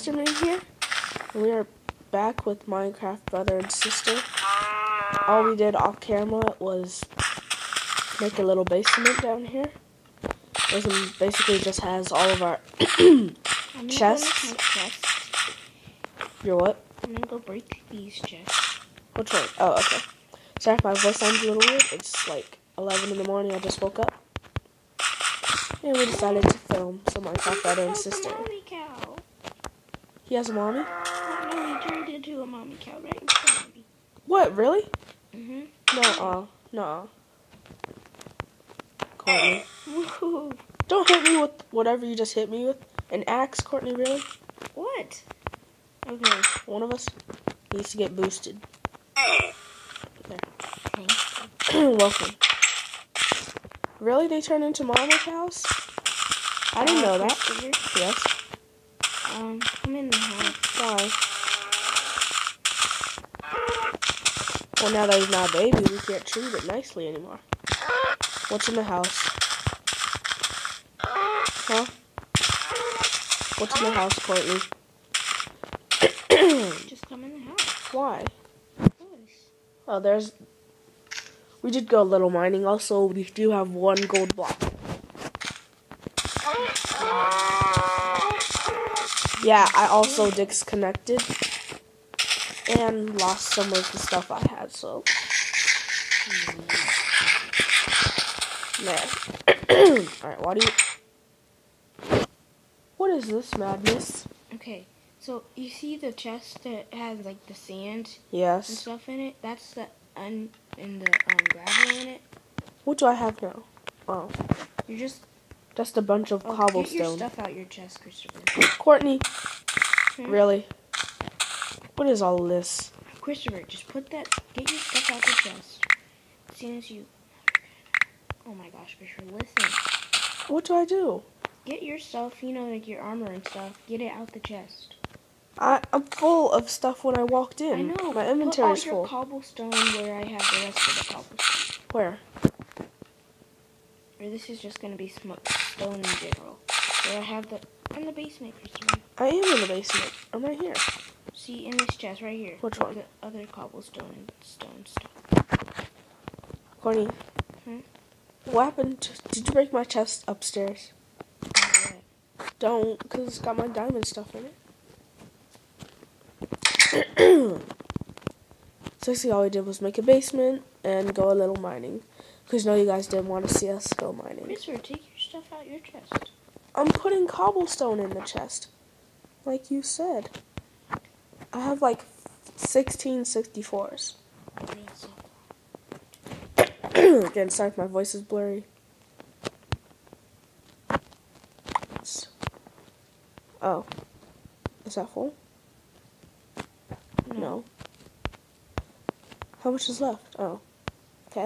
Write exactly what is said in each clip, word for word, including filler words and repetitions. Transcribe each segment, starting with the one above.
Preston in here. We are back with Minecraft Brother and Sister. All we did off camera was make a little basement down here. This basically just has all of our I'm chests. Go chest. Your what? I'm gonna go break these chests. Which one? Oh, okay. Sorry if my voice sounds a little weird. It's like eleven in the morning. I just woke up. And we decided to film some Minecraft Brother and Sister. A mommy cow. He has a mommy? Oh, no, he turned into a mommy cow right in front of me. What, really? Mm-hmm. No-uh. No-uh. Courtney. Woohoo. Don't hit me with whatever you just hit me with. An axe, Courtney, really? What? Okay. One of us needs to get boosted. There. Okay. Welcome. Really? They turn into mama cows? I didn't know that. Yes. Um, come in the house. Why? Well, now that he's not a baby, we can't treat it nicely anymore. What's in the house? Huh? What's in the house, Courtney? Just come in the house. Why? Nice. Oh, there's... We did go a little mining. Also, we do have one gold block. Yeah, I also disconnected and lost some of the stuff I had, so... There. Alright, what do you... What is this madness? Okay, so you see the chest that has like the sand and Yes. stuff in it? That's the un and the um, gravel in it. What do I have now? Oh. You're just Just a bunch of oh, cobblestone. Get your stuff out your chest, Christopher. Courtney. Hmm? Really? What is all this? Christopher, just put that, get your stuff out the chest. As soon as you, oh my gosh, Christopher, listen. What do I do? Get your stuff, you know, like your armor and stuff, get it out the chest. I, I'm full of stuff when I walked in. I know. My inventory is put all your full. cobblestone where I have the rest of the cobblestone. Where? Or this is just going to be sm stone in general. Where I have the, in the basement, Christopher. I am in the basement. I'm right here. See, in this chest right here. Which with one? The other cobblestone and stone stuff. Courtney. Hmm? What happened? To, did you break my chest upstairs? Don't, because it's got my diamond stuff in it. So basically all we did was make a basement and go a little mining. Because no, you guys didn't want to see us go mining. Christopher, take your stuff out your chest. I'm putting cobblestone in the chest. Like you said. I have like sixteen sixty-fours. Again, sorry if my voice is blurry. Oh. Is that full? No. No. How much is left? Oh. Okay.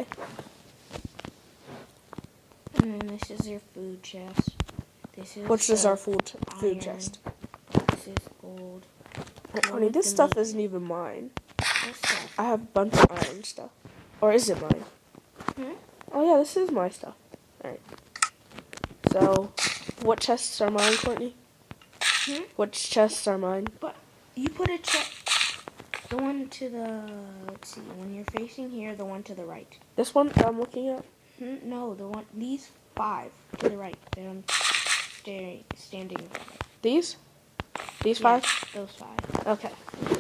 And then this is your food chest. This is Which is the our food food iron. chest. This is gold. Honey, this stuff isn't even mine. This stuff. I have a bunch of iron stuff. Or is it mine? Hmm? Oh yeah, this is my stuff. Alright. So, what chests are mine, Courtney? Hmm? Which chests are mine? But you put a chest. The one to the, let's see, when you're facing here, the one to the right. This one that I'm looking at? Hmm? No, the one, these five to the right. That I'm staring, standing in front of. These? These Yeah, five? those five. Okay.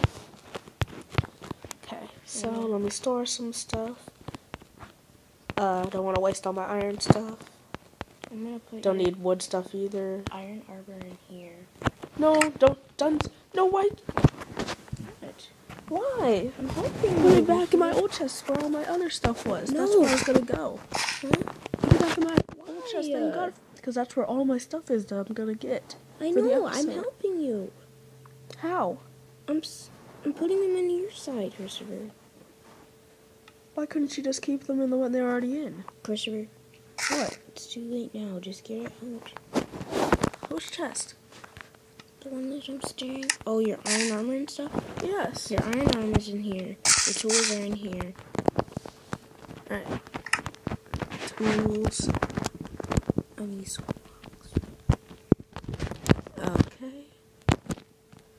Okay, so Mhm. let me store some stuff. Uh, don't want to waste all my iron stuff. I'm gonna put Don't your need wood stuff either. iron armor in here. No, don't, don't, no, why? What? Why? I'm hoping Put it back in my old chest where all my other stuff was. That's No. where I was gonna go. Huh? Put it back in my old Why? chest, thank God. Because that's where all my stuff is that I'm gonna get. I for the know, I'm episode. helping you. How? I'm s I'm putting them in your side, Christopher. Why couldn't you just keep them in the one they're already in? Christopher, What? it's too late now. Just get it out. Which chest? The one that I'm staring. Oh, your iron armor and stuff? Yes. Your iron armor's in here. Your tools are in here. Alright. Tools. And these. Okay.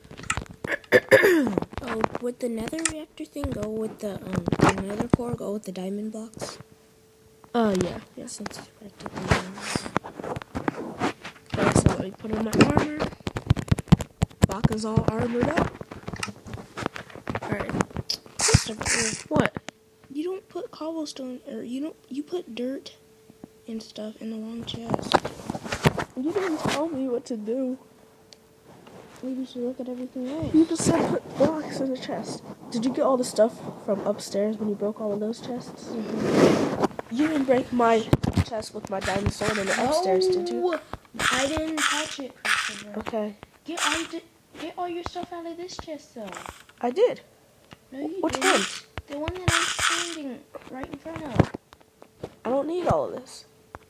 Oh, with the nether reactor thing, go with the um the nether core, go with the diamond blocks. Oh, yeah, yeah. Since it's practically Okay, so let me put on my armor. Bach is all armored up. Alright. Christopher, What? you don't put cobblestone or you don't you put dirt and stuff in the wrong chest. You didn't tell me what to do. Maybe you should look at everything else. You just said put blocks in the chest. Did you get all the stuff from upstairs when you broke all of those chests? Mm-hmm. You didn't break my chest with my diamond sword in the upstairs, did you? No, I didn't touch it, Christopher. Okay. Get all the, get all your stuff out of this chest, though. I did. No, you Which didn't. one? The one that I'm standing right in front of. I don't need all of this.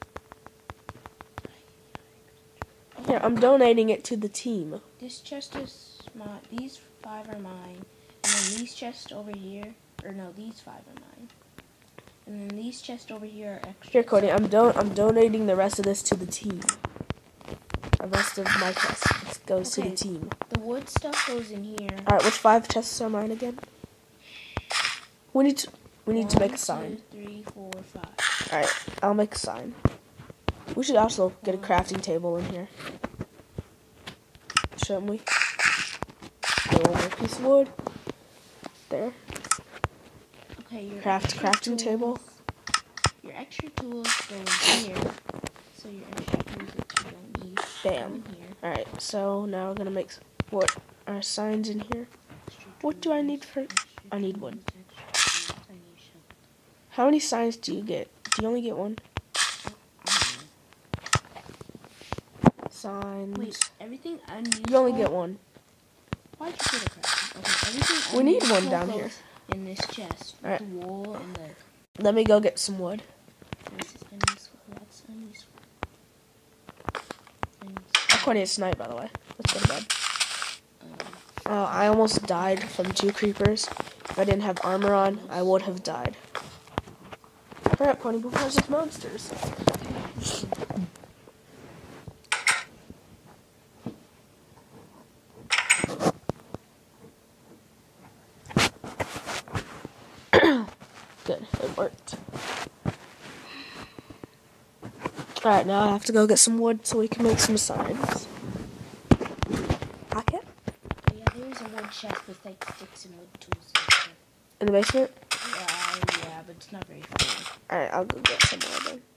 Here, I'm donating it to the team. This chest is my. These five are mine, and then these chests over here, or no, these five are mine, and then these chests over here are extra. Here, Cody, I'm do I'm donating the rest of this to the team. The rest of my chest it goes Okay. to the team. The wood stuff goes in here. All right, which five chests are mine again? We need to we need to make a sign. One, two, three, four, five. All right, I'll make a sign. We should also get a crafting table in here. Shouldn't we? Get one more piece of wood. There. Okay, your Craft extra crafting tools, table. Your extra tools go in here. So your extra tools that you don't need Bam. go in here. All right, so now we're gonna make s- what our signs in here. What do I need for? I need wood. How many signs do you get? Do you only get one? Signs. Wait, everything unuseful. You only get one. Why'd you get a crafting? Okay, everything We need one unuseful down goes here. in this chest. With Alright. the wool and the. Let me go get some wood. This is unuseful. That's unuseful. Unuseful. According to Snipe, by the way. Let's go to bed. Um, Uh, I almost died from two creepers. If I didn't have armor on, I would have died. Hurry up, Coney, before there's monsters. Good, it worked. Alright, now I have to go get some wood so we can make some signs. Okay. oh yeah, there's a wood chest with like sticks and wood tools and stuff. In the basement? Yeah, yeah, but it's not very full. Alright, I'll go get some more then.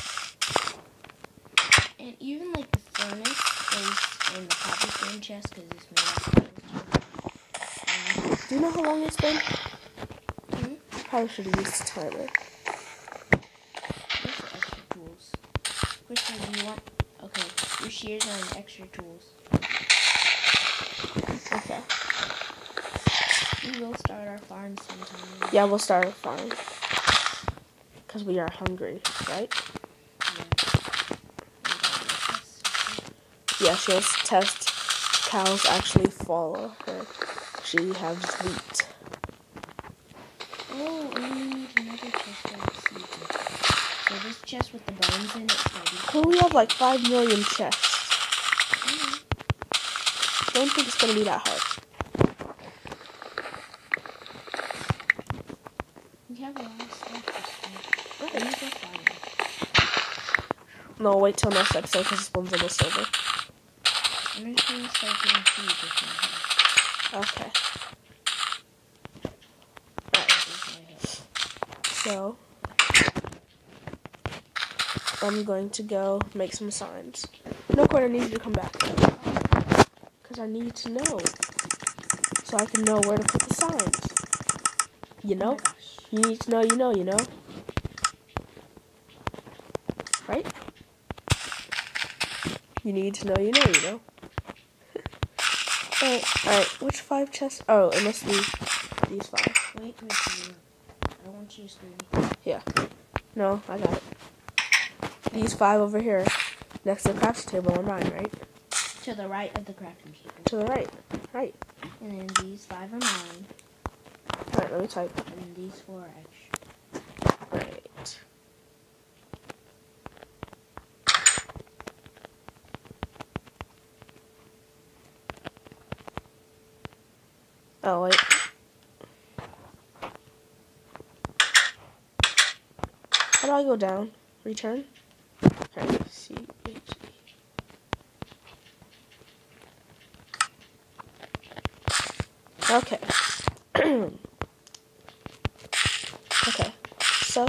And even like the furnace goes in the cobblestone chest because it's made out of cobblestone. Do you know how long it's been? Hmm? Probably should have used the timer. Those are extra tools. Christian, do you want? Okay, your shears are in extra tools. Okay. We will start our farm sometime. Yeah, we'll start a farm. Because we are hungry, right? Yeah, she has to test cows actually follow her. She has wheat. Oh, and we need another chest of seeds. So this chest with the bones in it is ready. Well, we have like five million chests. Mm-hmm. I don't think it's going to be that hard. We have a lot of stuff this time. Let me go find it. No, wait till next episode because this one's almost over. I'm just gonna start getting food with my hand. Okay. With my hand. So, I'm going to go make some signs. No, Court, I need you to come back. Because I need to know. So I can know where to put the signs. You know? Oh my gosh. You need to know, you know, you know? Right? You need to know, you know, you know? Alright, alright, which five chests? Oh, it must be these five. Wait, wait, wait. I don't want you to scream. Yeah. No, I got it. These five over here, next to the crafting table are mine, right? To the right of the crafting table. To the right. Right. And then these five are mine. Alright, let me type. And then these four are extra. Right. Oh, wait. How do I go down? Return? Okay, C H E. Okay. Okay. So,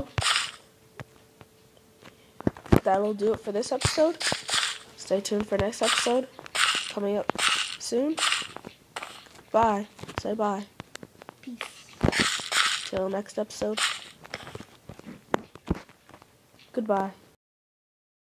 that'll do it for this episode. Stay tuned for next episode. Coming up soon. Bye. Say bye. Peace. Till next episode. Goodbye.